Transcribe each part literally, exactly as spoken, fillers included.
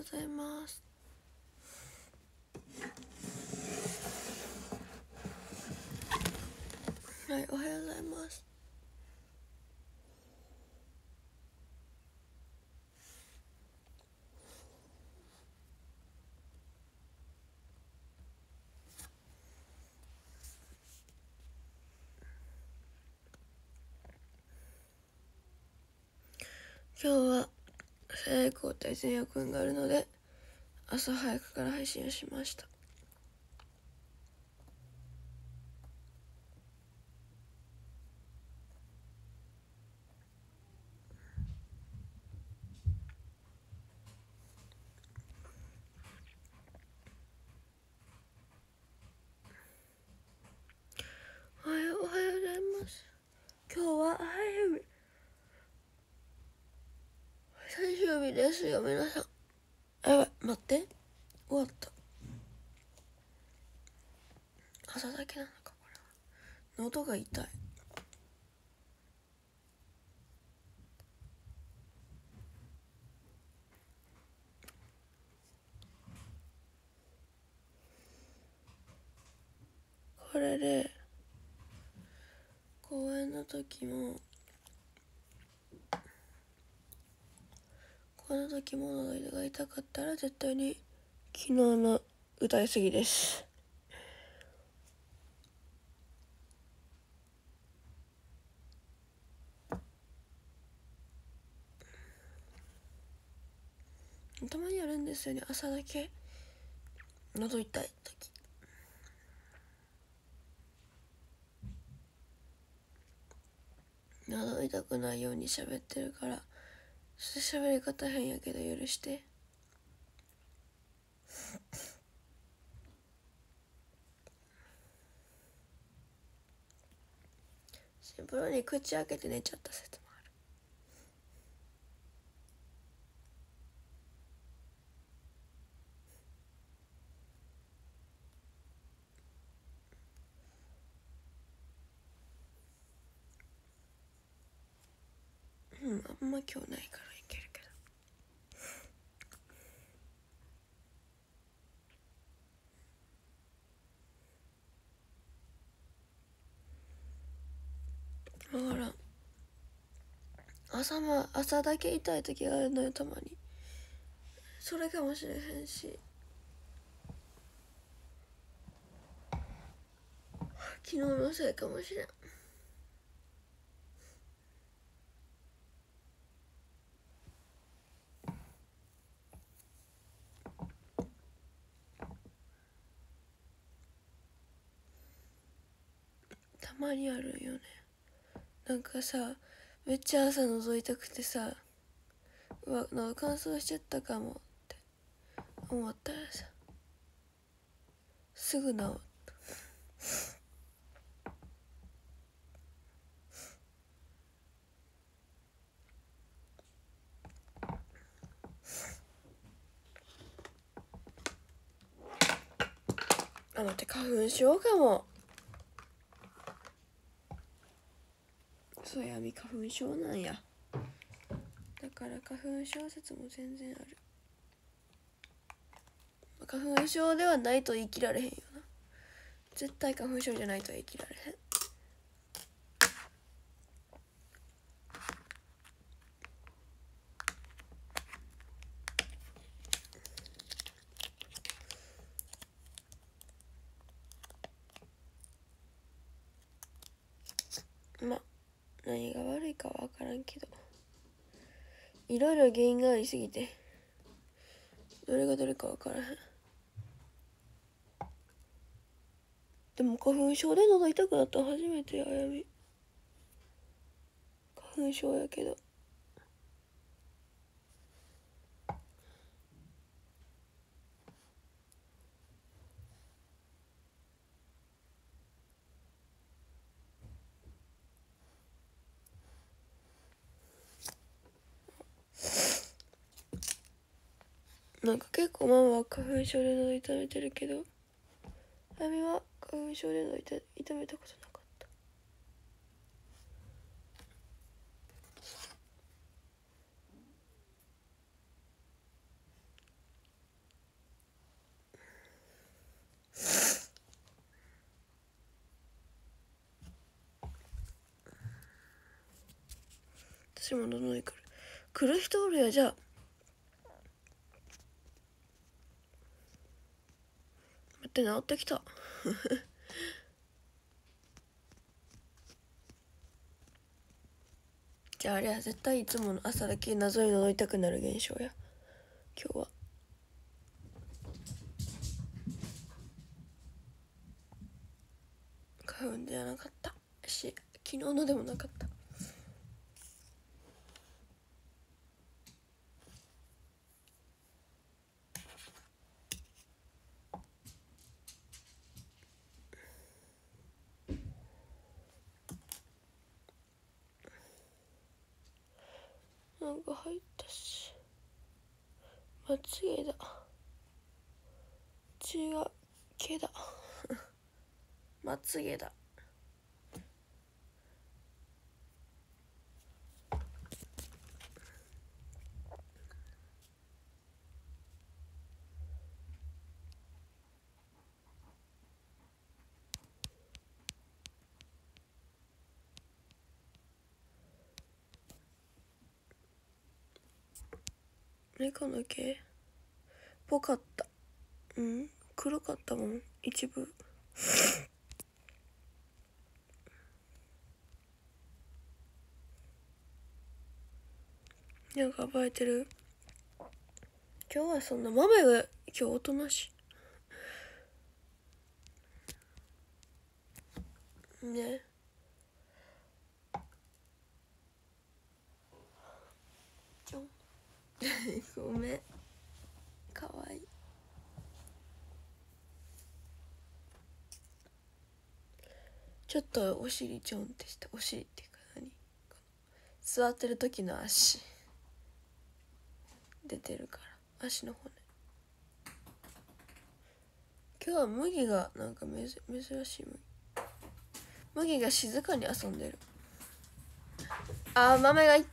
うございます。はい、おはようございます。今日は世代交代前夜訓があるので朝早くから配信をしました。おはようおはようございます。今日は最終日最終日ですよ皆さん。やばい待って終わった。朝だけなのかこれは。喉が痛い。これで公演の時もこの時も喉が痛かったら絶対に昨日の歌いすぎです。たまにあるんですよね、朝だけ喉痛い時。喉痛くないように喋ってるから、ちょっと喋り方変やけど許して。シンプルに口開けて寝ちゃった説もある。うん、あんま今日ないからいけるけど。だから朝も朝だけ痛い時があるのよ、たまに。それかもしれへんし、昨日のせいかもしれん。たまにあるよね。なんかさ、めっちゃ朝覗いたくてさ、うわ、喉乾燥しちゃったかもって思ったらさ、すぐ治った。あ、待って、花粉症かも。そうや、み花粉症なんや。だから花粉症説も全然ある。花粉症ではないと言い切られへんよな。絶対花粉症じゃないと言い切られへん。まあ何が悪いかは分からんけど、いろいろ原因がありすぎてどれがどれか分からへん。でも花粉症で喉痛くなったの初めてや。あやみ花粉症やけど。なんか結構ママは花粉症で喉痛めてるけど、あやみは花粉症で喉痛痛めたことなかった。 私も喉に来る。来る人おるや。じゃあ待って、治ってきたじゃああれは絶対いつもの朝だけ謎に喉痛くなる現象や今日は。花粉ではなかったし、昨日のでもなかった。なんか入ったし、まつげだ、違う毛だまつげだ。猫の毛ぽかった。うん、黒かったもん一部なんか暴れてる。今日はそんな豆が今日おとなしいね。ちょんごめん、かわいい。ちょっとお尻ちょんってした。お尻っていうか何、座ってる時の足出てるから、足の骨。今日は麦がなんかめず珍しい麦麦が静かに遊んでる。あー、豆がいった。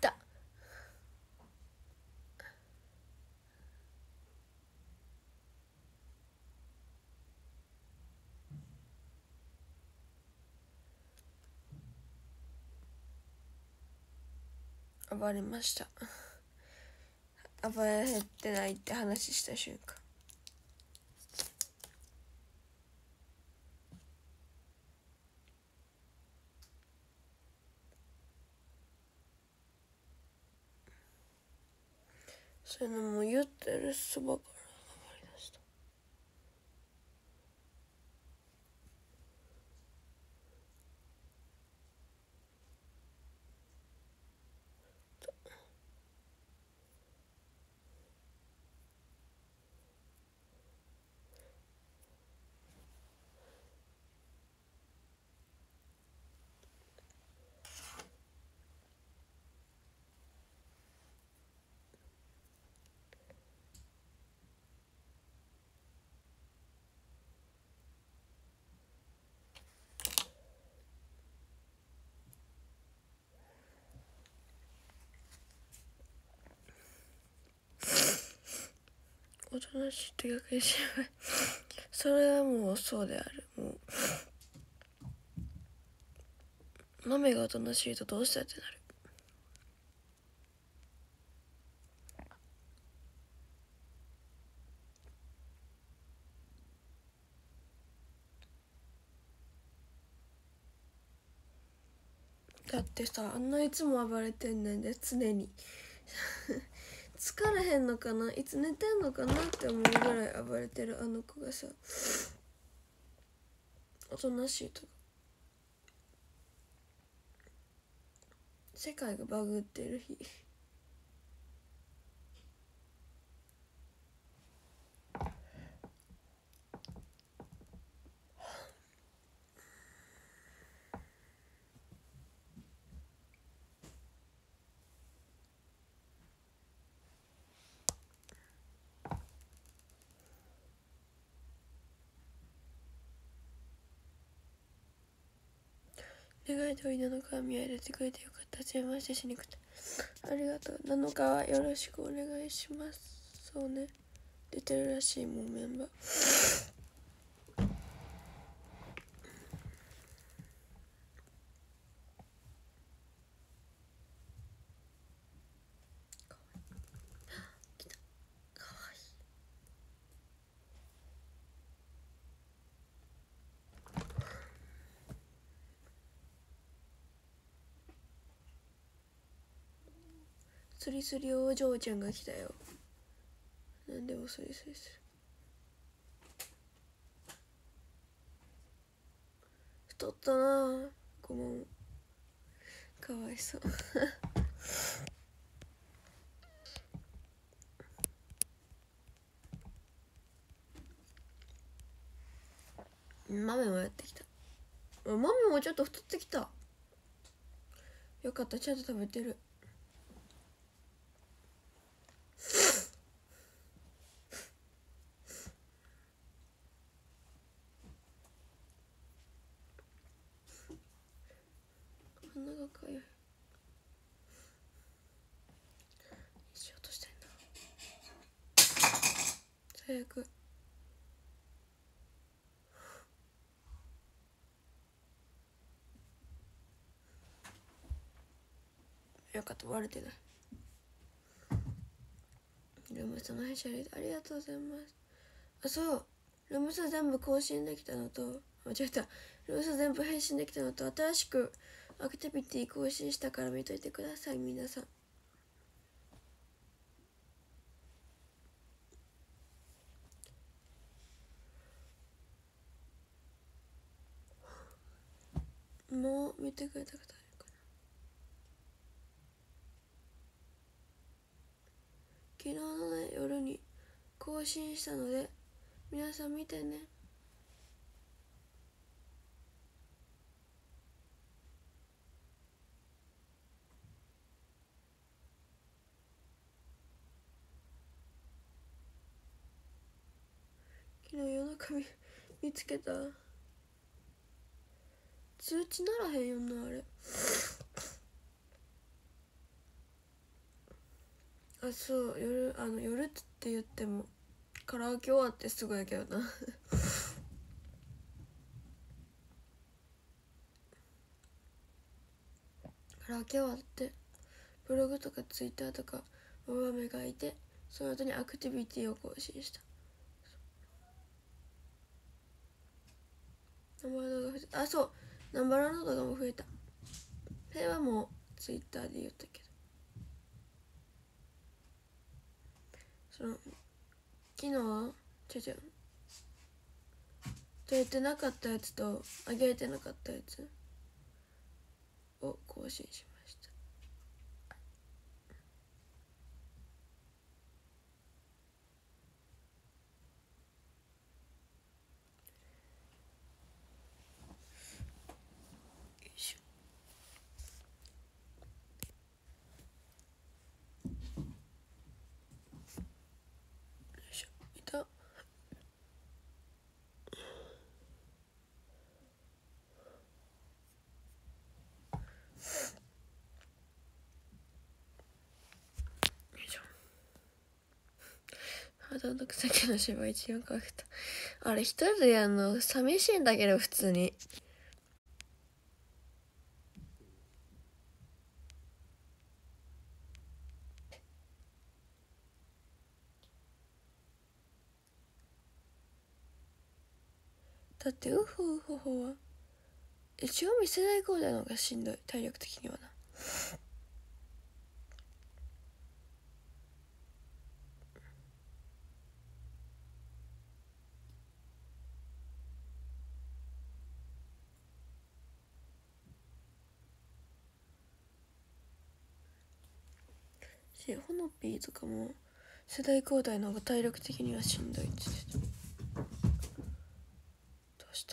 暴れました。暴れてないって話した瞬間、そういうのも言ってるそばから暴れ出した。おとなしいって逆に心配それはもうそうである。もう豆がおとなしいとどうしたってなる。だってさ、あんないつも暴れてんねんで常に疲れへんのかな、いつ寝てんのかなって思うぐらい暴れてるあの子がさ、おとなしいとか、世界がバグってる日願い通りなのかは見合い出てくれてよかった。はじめましてしにくてありがとう。なのかはよろしくお願いします。そうね、出てるらしいもんメンバー。 スリスリお嬢ちゃんが来たよ。なんでもスリスリする。太ったなぁ。ごめん。かわいそう。豆もやってきた。豆もちょっと太ってきた。よかった、ちゃんと食べてる。鼻がかゆい。しようとしてんだ。最悪。よかった、割れてない。ルームスの編集ありがとうございます。あ、そう、ルームス全部更新できたのと、間違えた、ルームス全部返信できたのと、新しくアクティビティ更新したから見といてください、皆さん。もう見てくれた方いるかな。昨日のね、夜に更新したので皆さん見てね。昨日夜中見見つけた。通知ならへんよな、あれ。あ、そう、夜、あの夜って言ってもカラオケ終わってすぐやけどな。カラオケ終わってブログとかツイッターとか大雨がいて、その後にアクティビティを更新した。ナンバラ動画増えた。あ、そう、ナンバラの動画も増えた。それはもうツイッターで言ったけど、その昨日ちょちょ撮れてなかったやつと上げれてなかったやつを更新しました。よいしょ。よいしょ。いた。肌の草木の芝居一番可愛かった。あれ一人でやるの寂しいんだけど、普通に。だってウフウフホは一応見世代交代の方がしんどい、体力的にはな。しほのぴーとかも世代交代の方が体力的にはしんどいって言ってた。どうした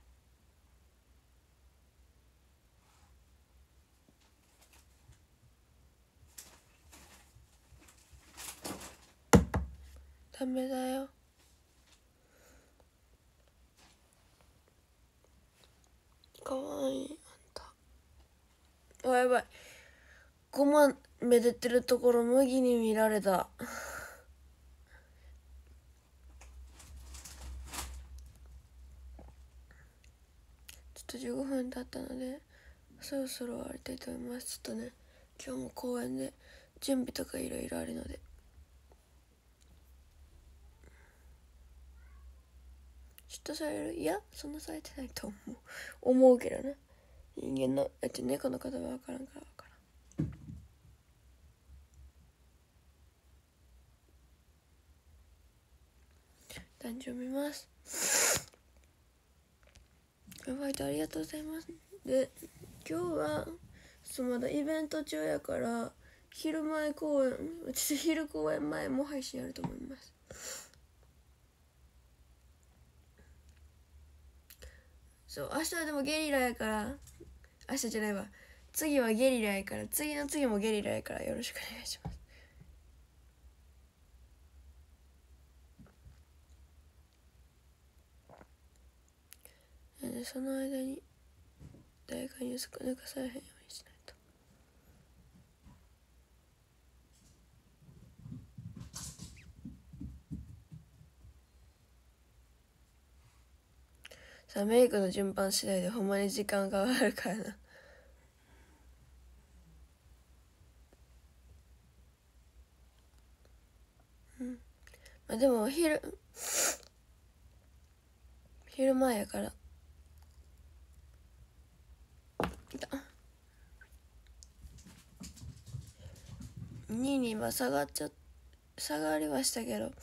の。ダメだよ。かわいい。あんた、あ、やばい、ごまめでてるところ麦に見られた。ちょっとじゅうごふん経ったのでそろそろ終わりたいと思います。ちょっとね、今日も公園で準備とかいろいろあるので。嫉妬される？いや、そんなされてないと思う思うけどな。人間のだって猫の方は分からんから分からん。 誕生日ます。インバイトありがとうございます。で今日はそうまだイベント中やから昼前公演私昼公演前も配信あると思います。そう明日はでもゲリラやから明日じゃないわ次はゲリラやから次の次もゲリラやからよろしくお願いします。でその間に誰かに抜かされへんようにしないと。さあメイクの順番次第でほんまに時間が変わるからな。うんまあでも昼昼前やからにいに今下がっちゃ下がりはしたけど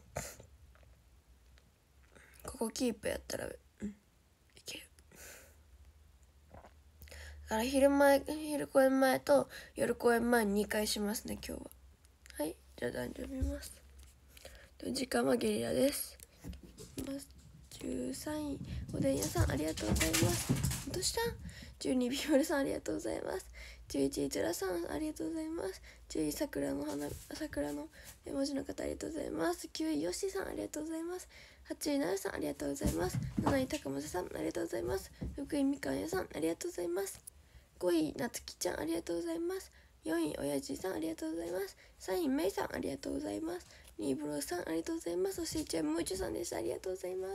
ここキープやったらうんいける。だから昼前昼公演前と夜公演前ににかいしますね今日は。はいじゃあ男女見ます。時間はゲリラです。じゅうさんいおでん屋さんありがとうございます。どうしたじゅうにビオルさんありがとうございます。じゅういちいつらさんありがとうございます。じゅうい桜の花桜の絵文字の方ありがとうございます。きゅういよしさんありがとうございます。はちいなるさんありがとうございます。なない高政さんありがとうございます。ろくいみかん屋さんありがとうございます。ごいなつきちゃんありがとうございます。よんいおやじさんありがとうございます。さんいめいさんありがとうございます。にいブローさんありがとうございます。そしていちいもういちさんでした。ありがとうございます。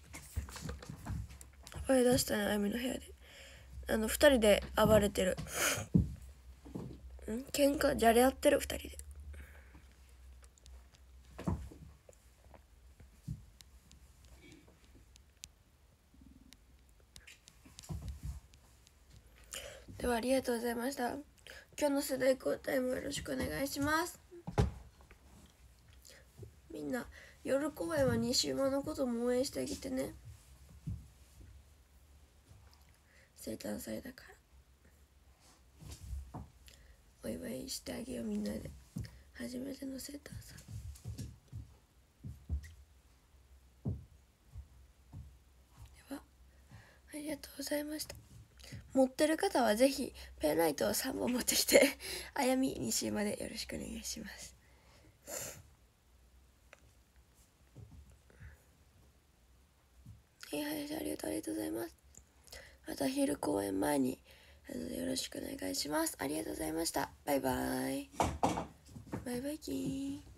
声出したねあゆみの部屋であのふたりで暴れてるん喧嘩じゃれ合ってるふたりで。ではありがとうございました。今日の世代交代もよろしくお願いします。みんな夜公演は西馬のことも応援してあげてね。生誕祭だからお祝いしてあげようみんなで。初めての生誕祭ではありがとうございました。持ってる方はぜひペンライトをさんぼん持ってきてあやみ西馬でよろしくお願いします。はいはいありがとうありがとうございます。また昼公演前によろしくお願いします。ありがとうございました。バイバイバイバイキーン。